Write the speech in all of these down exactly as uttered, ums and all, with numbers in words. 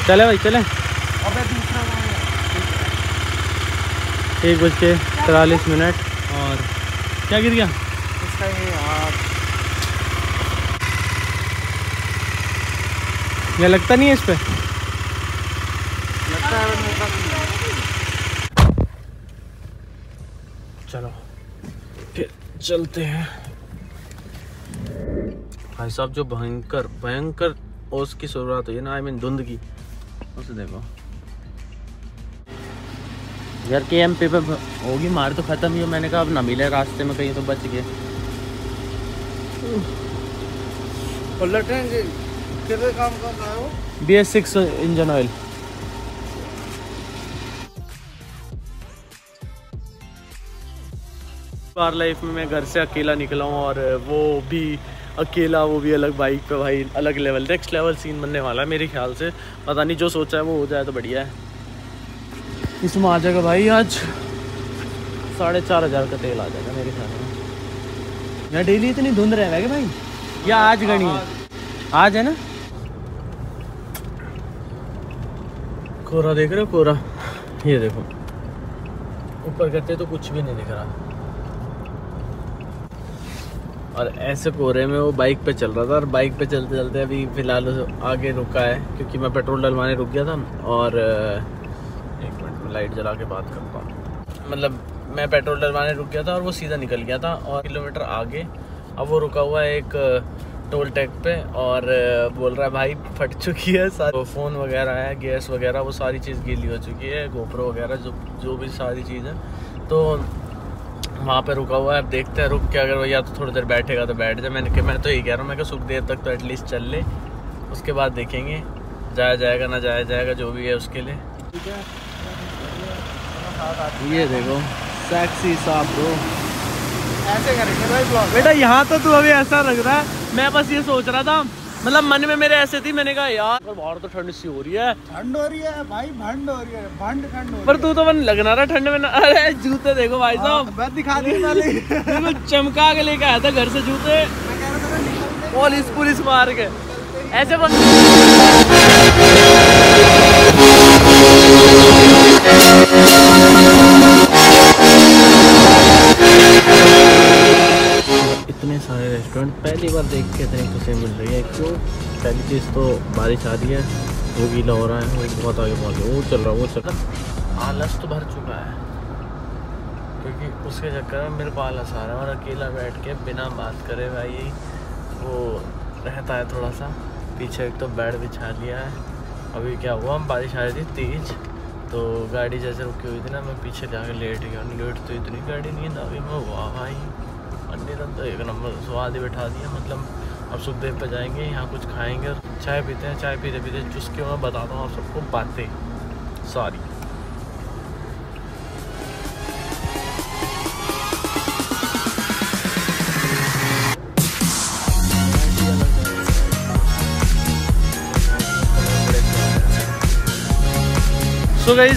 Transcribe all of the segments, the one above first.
चले भाई चले। एक बज के तिरालीस मिनट और क्या गिर गया इसका ये यार, ये लगता नहीं है इस पे। लगता है मेरे पास। चलो फिर चलते हैं। भाई साहब जो भयंकर भयंकर ओस की शुरुआत हुई है ना, आई मीन धुंध की, उसे देखो यार। के एम पे पे होगी मार तो खत्म ही हो। मैंने कहा अब ना मिले रास्ते में कहीं तो बच गए। कितने काम कर रहा हो? B S six engine oil. बार लाइफ में मैं घर से अकेला निकला हूँ और वो भी अकेला, वो भी अलग बाइक पे। भाई अलग लेवल, नेक्स्ट लेवल सीन बनने वाला है मेरे ख्याल से। पता नहीं, जो सोचा है वो हो जाए तो बढ़िया है। इसमें आ जाएगा भाई आज साढ़े चार हज़ार का तेल आ जाएगा मेरे ख्याल में। यहाँ डेली इतनी धुंध रहे हैं भाई, या आज गणी है? आज है ना। कोहरा देख रहे हो? कोहरा ये देखो, ऊपर करते तो कुछ भी नहीं दिख रहा। और ऐसे कोहरे में वो बाइक पे चल रहा था, और बाइक पे चलते चलते अभी फ़िलहाल आगे रुका है क्योंकि मैं पेट्रोल डलवाने रुक गया था। और एक मिनट में लाइट जला के बात करता हूँ। मतलब मैं पेट्रोल डलवाने रुक गया था और वो सीधा निकल गया था और किलोमीटर आगे अब वो रुका हुआ है एक टोल टैग पे और बोल रहा है भाई फट चुकी है सारी, फ़ोन वगैरह है, गैस वगैरह, वो सारी चीज़ गीली हो चुकी है, गोप्रो वगैरह जो जो भी सारी चीज़ है। तो वहाँ पे रुका हुआ है। अब देखते हैं रुक के, अगर वो या तो थोड़ी देर बैठेगा तो बैठ जाए। मैंने कहा मैं तो यही कह रहा हूँ, मैं कि सुख देर तक तो एटलीस्ट चल ले, उसके बाद देखेंगे जाया जाएगा ना जाया जाएगा, जो भी है उसके लिए। ये देखो सेक्सी साहब ब्रो, ऐसे करेंगे भाई ब्लॉग। बेटा यहाँ तो तू अभी ऐसा लग रहा है। मैं बस ये सोच रहा था, मतलब मन में मेरे ऐसे थी, मैंने कहा यार बाहर तो ठंड सी हो रही है। ठंड हो रही है भाई, भंड हो रही है, भंड ठंड हो रही पर तू तो मन लगना रहा ठंड में ना। अरे जूते देखो भाई साहब, मैं दिखा दी पहले। बिल्कुल चमका के लेके आया था घर से जूते, पुलिस पुलिस मार के ऐसे बन। इतने सारे रेस्टोरेंट पहली बार देख के इतनी खुशी मिल रही है। क्यों? पहली चीज़ तो बारिश आ रही है, वो गीला हो रहा है, वो बहुत आगे पहुँच गया, वो चल रहा है वो चल रहा है। आलस तो भर चुका है क्योंकि उसके चक्कर में मेरे को आलस आ रहा है और अकेला बैठ के बिना बात करे भाई वो रहता है थोड़ा सा। पीछे एक तो बेड बिछा लिया है। अभी क्या हुआ, बारिश आ रही थी तेज़, तो गाड़ी जैसे रुकी हुई थी ना, मैं पीछे जाके लेट गया। लेट तो इतनी गाड़ी नींद आ गई, मैं वाह भाई अन्य तो एक नंबर स्वाद ही बैठा दिया। मतलब अब सुखदेव पे जाएंगे, यहाँ कुछ खाएंगे और चाय पीते हैं। चाय पीते पीते चुस्के मैं बताता हूँ आप सबको बातें सारी। सो गाइस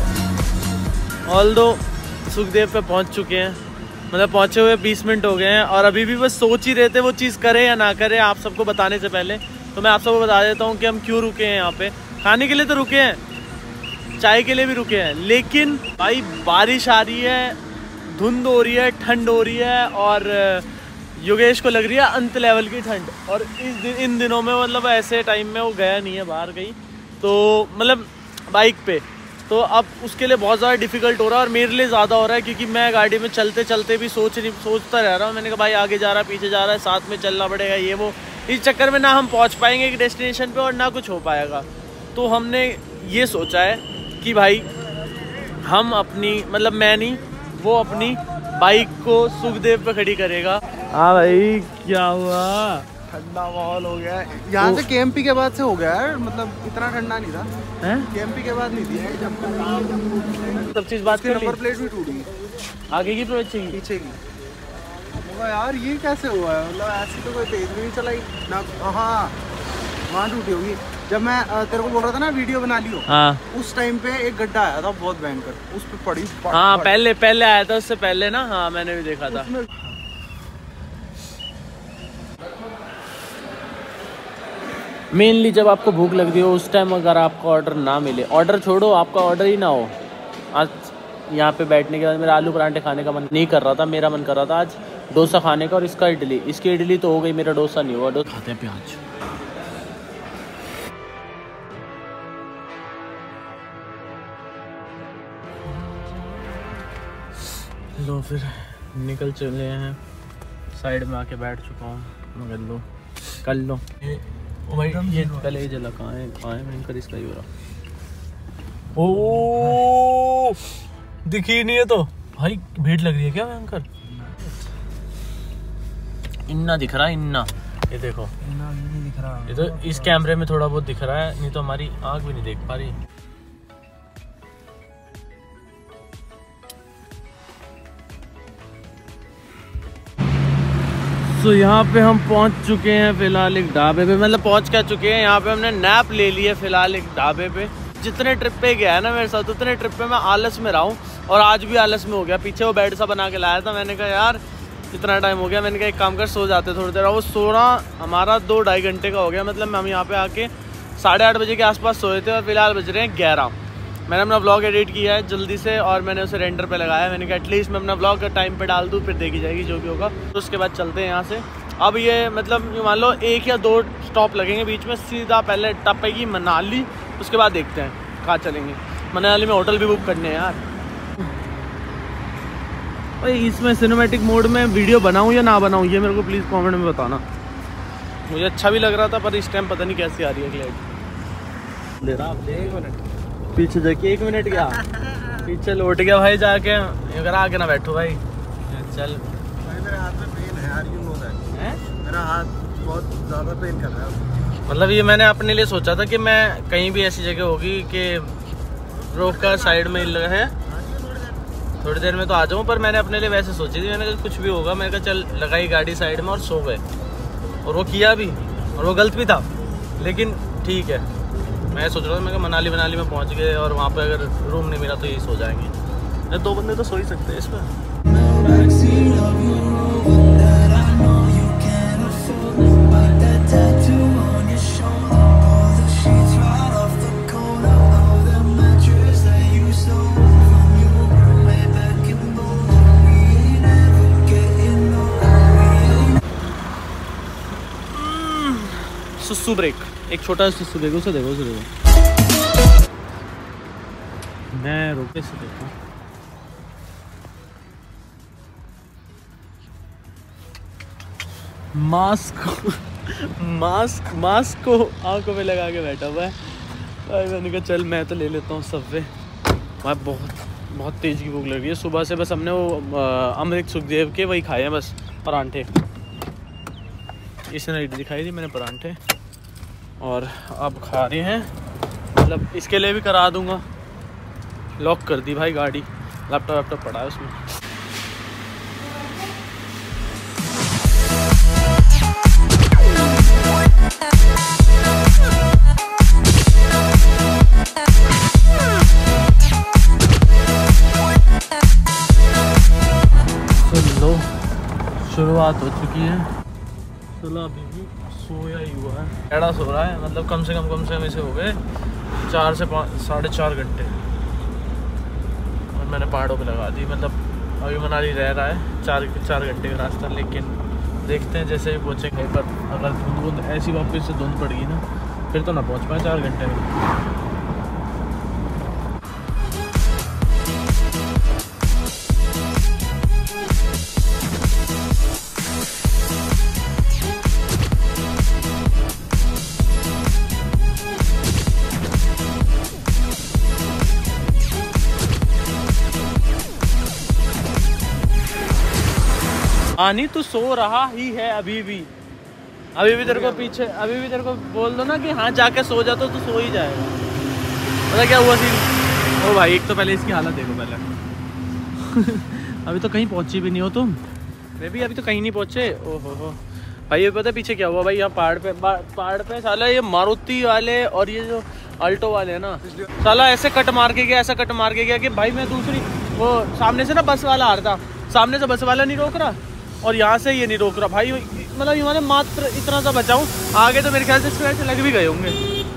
ऑल दो सुखदेव पे पहुँच चुके हैं, मतलब पहुँचे हुए बीस मिनट हो गए हैं और अभी भी बस सोच ही रहे थे वो चीज़ करें या ना करें। आप सबको बताने से पहले तो मैं आप सबको बता देता हूँ कि हम क्यों रुके हैं यहाँ पे। खाने के लिए तो रुके हैं, चाय के लिए भी रुके हैं, लेकिन भाई बारिश आ रही है, धुंध हो रही है, ठंड हो रही है और योगेश को लग रही है अंत लेवल की ठंड। और इस दिन इन दिनों में मतलब ऐसे टाइम में वो गया नहीं है बाहर कहीं, तो मतलब बाइक पे, तो अब उसके लिए बहुत ज़्यादा डिफ़िकल्ट हो रहा है और मेरे लिए ज़्यादा हो रहा है क्योंकि मैं गाड़ी में चलते चलते भी सोच नहीं सोचता रह रहा हूँ। मैंने कहा भाई आगे जा रहा है पीछे जा रहा है, साथ में चलना पड़ेगा ये वो। इस चक्कर में ना हम पहुँच पाएंगे एक डेस्टिनेशन पे और ना कुछ हो पाएगा। तो हमने ये सोचा है कि भाई हम अपनी, मतलब मैं नहीं, वो अपनी बाइक को सुखदेव पे खड़ी करेगा। हाँ भाई क्या हुआ? ठंडा माहौल हो गया है यहाँ से। केएमपी के बाद से हो गया है, मतलब इतना ठंडा नहीं था। हैं? केएमपी के बाद नहीं थी जब सब चीज़ बात कर ली। नंबर प्लेट भी टूटी, आगे की पीछे की पीछे की। यार ये कैसे हुआ है, मतलब ऐसी तो कोई तेज भी नहीं चलाई ना। हाँ वहाँ टूटी होगी। जब मैं तेरे को बोल रहा था ना वीडियो बना लियो, हाँ उस टाइम पे एक गड्ढा आया था बहुत भयंकर, उस पे पड़ी। हाँ पहले पहले आया था, उससे पहले ना। हाँ मैंने भी देखा था। मेनली जब आपको भूख लग रही हो उस टाइम अगर आपका ऑर्डर ना मिले, ऑर्डर छोड़ो आपका ऑर्डर ही ना हो। आज यहाँ पे बैठने के बाद मेरा आलू पराठे खाने का मन नहीं कर रहा था, मेरा मन कर रहा था आज डोसा खाने का और इसका इडली। इसकी इडली तो हो गई, मेरा डोसा नहीं हुआ। डोसा खाते हैं प्याज। लो फिर निकल चले हैं, साइड में आके बैठ चुका हूँ। मगर लो कर लो भाई, ये पहले ये जला कहाँ है कहाँ है भयंकर इसका ही हो रहा। ओ दिखी नहीं है तो भाई, भीड़ लग रही है क्या भयंकर? इन्ना दिख रहा है, इन्ना ये देखो, इन्ना नहीं दिख रहा। ये तो इस कैमरे में थोड़ा बहुत दिख रहा है, नहीं तो हमारी आंख भी नहीं देख पा रही। तो यहाँ पे हम पहुँच चुके हैं फिलहाल एक ढाबे पे, मतलब पहुँच क्या चुके हैं। यहाँ पे हमने नैप ले ली है फिलहाल एक ढाबे पे। जितने ट्रिप पे गया है ना मेरे साथ, उतने ट्रिप पे मैं आलस में रहा हूँ और आज भी आलस में हो गया। पीछे वो बेड सा बना के लाया था, मैंने कहा यार इतना टाइम हो गया, मैंने कहा एक काम कर सो जाते थोड़ी देर। वो सोना हमारा दो ढाई घंटे का हो गया, मतलब हम यहाँ पे आके साढ़े आठ बजे के आसपास सोए थे और फिलहाल बज रहे हैं ग्यारह। मैंने अपना व्लॉग एडिट किया है जल्दी से और मैंने उसे रेंडर पे लगाया। मैंने कहा एटलीस्ट मैं अपना व्लॉग का टाइम पे डाल दूँ, फिर देखी जाएगी जो भी होगा। तो उसके बाद चलते हैं यहाँ से। अब ये मतलब मान लो एक या दो स्टॉप लगेंगे बीच में, सीधा पहले टपेगी मनाली, उसके बाद देखते हैं कहाँ चलेंगे। मनाली में होटल भी बुक करने हैं यार। भाई इसमें सिनेमैटिक मोड में वीडियो बनाऊँ या ना बनाऊँ, ये मेरे को प्लीज़ कमेंट में बताना। मुझे अच्छा भी लग रहा था पर इस टाइम पता नहीं कैसी आ रही है क्लैरिटी। ले रहा आप एक मिनट पीछे जाके, एक मिनट क्या पीछे लौट गया भाई जाके। अगर आगे ना बैठो भाई, चल भाई मेरे हाथ में पेन है यार, यू नो दैट है। मेरा हाथ बहुत ज़्यादा पेन कर रहा है। मतलब ये मैंने अपने लिए सोचा था कि मैं कहीं भी ऐसी जगह होगी कि रोक कर साइड में लगा है, थोड़ी देर में तो आ जाऊँ, पर मैंने अपने लिए वैसे सोची थी। मैंने कहा कुछ भी होगा, मैंने कहा चल लगाई गाड़ी साइड में और सो गए। और वो किया भी, और वो गलत भी था, लेकिन ठीक है। मैं सोच रहा था मैं कहा मनाली मनाली में पहुंच गए और वहाँ पे अगर रूम नहीं मिला तो यही सो जाएंगे। दो बंदे तो सो ही सकते हैं इसमें। सुसु ब्रेक, एक छोटा सुसु ब्रेक, उसे देखो उसे देखो। मैं रोके से देखो, मास्क मास्क मास्क को आंखों में लगा के बैठा हुआ है भाई। मैंने कहा चल मैं तो ले लेता हूँ सबवे। भाई बहुत बहुत तेज़ की भूख लग रही है। सुबह से बस हमने वो अमृत सुखदेव के वही खाए हैं बस, परांठे। इसने दिखाई दी मैंने परांठे, और अब खा रहे हैं। मतलब इसके लिए भी करा दूंगा। लॉक कर दी भाई गाड़ी, लैपटॉप वैपटॉप पड़ा है उसमें। लो शुरुआत हो चुकी है। चलो अभी भी सोया ही हुआ है, एड़ा सो रहा है। मतलब कम से कम कम से कम इसे हो गए चार से पाँच साढ़े चार घंटे। और मैंने पहाड़ों पे लगा दी। मतलब अभी मनाली रह रहा है चार चार घंटे का रास्ता, लेकिन देखते हैं जैसे ही पहुँचेंगे। पर अगर धुंध धुंध ऐसी वापस से धुंध पड़ गई ना, फिर तो ना पहुँच पाए चार घंटे में। आनी तो सो रहा ही है अभी भी, अभी भी तेरे को पीछे, अभी भी तेरे को बोल दो ना कि हाँ जाके सो जा तो तू सो ही जाएगा। पता क्या हुआ सीन? ओ भाई एक तो पहले इसकी हालत देखो पहले। अभी तो कहीं पहुंची भी नहीं हो तुम। मैं भी अभी तो कहीं नहीं पहुंचे। ओहो हो भाई, ये पता है पीछे क्या हुआ भाई? यहाँ पहाड़ पे पहाड़ पे साला ये मारुति वाले और ये जो अल्टो वाले है ना, साला ऐसे कट मार के गया, ऐसा कट मार के गया कि भाई मैं दूसरी वो सामने से ना बस वाला आ रहा था, सामने से बस वाला नहीं रोक रहा और यहाँ से ये नहीं रोक रहा भाई। मतलब यूँ ने मात्र इतना सा बचाऊँ, आगे तो मेरे ख्याल से स्क्रैच लग भी गए होंगे।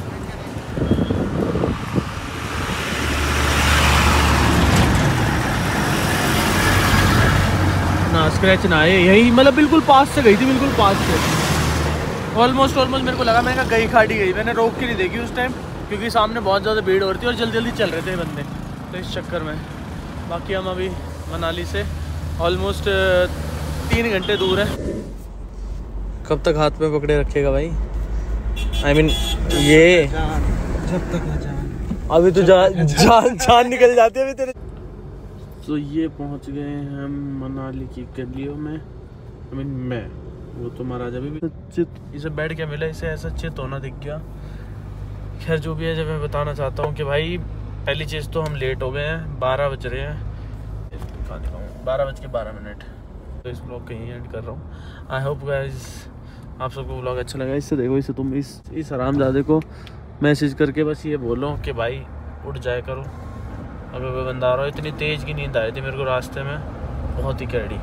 ना स्क्रैच ना आए, यही मतलब बिल्कुल पास से गई थी, बिल्कुल पास से, ऑलमोस्ट ऑलमोस्ट मेरे को लगा, मैंने कहा गई खाड़ी गई, मैंने रोक के नहीं देखी उस टाइम क्योंकि सामने बहुत ज़्यादा भीड़ हो रही थी और जल्दी जल्दी चल रहे थे बंदे, तो इस चक्कर में। बाकी हम अभी मनाली से ऑलमोस्ट तीन घंटे दूर है। कब तक हाथ में पकड़े रखेगा भाई? आई I मीन mean, ये जब तक ना जान, अभी तो जान जान जान निकल जाती है अभी तेरे। तो ये पहुंच गए हैं हम मनाली की गलियों में। आई मीन मैं, वो तो महाराजा भी चित, इसे बैठ के मिला, इसे ऐसा चित होना दिख गया। खैर जो भी है, जब मैं बताना चाहता हूँ कि भाई पहली चीज़ तो हम लेट हो गए हैं, बारह बज रहे हैं, कहाँ दिखाऊँ, बारह बज के बारह मिनट। तो इस ब्लॉग कहीं एंड कर रहा हूँ। आई होप गाइस आप सबको ब्लॉग अच्छा लगा। इससे देखो, इससे तुम इस इस हरामजादे को मैसेज करके बस ये बोलो कि भाई उठ जाए करो। अगर कोई बंदा आ रहा हो, इतनी तेज़ की नींद आई थी मेरे को रास्ते में, बहुत ही कैडी,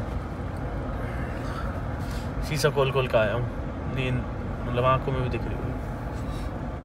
शीशा खोल खोल का आया हूँ, नींद मतलब आंखों में भी दिख रही है।